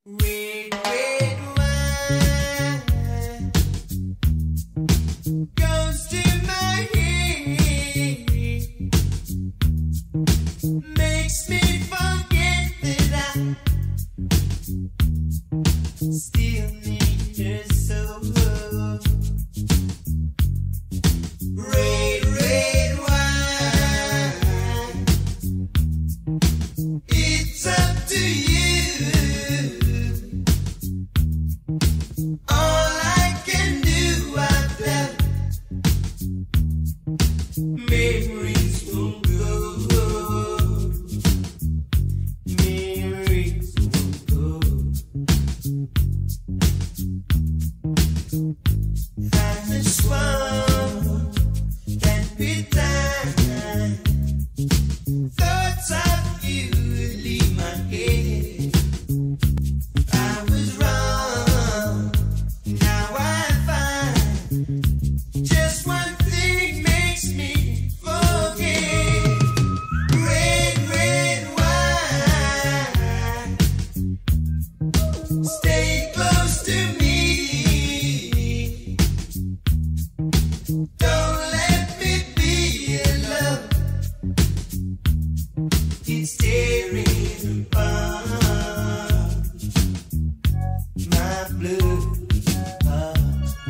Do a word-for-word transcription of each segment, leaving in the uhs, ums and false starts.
Red, red wine goes to my head, makes me forget that I still need her so. Red, red wine, it's up to you. All I can do, I've left memories won't go. Memories won't go. I'm a swan that be dying. Thoughts of you leave my head. I was wrong. Now I find just one thing makes me forget. Red, red wine, stay close to me. Don't let me be alone. It's tearing apart my blue heart.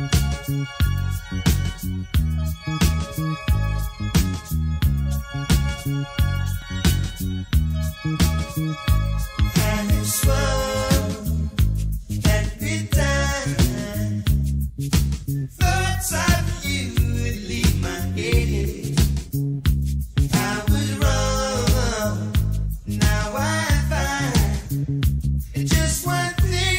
And I swung every time. Thoughts of you would leave my head. I was wrong. Now I find just one thing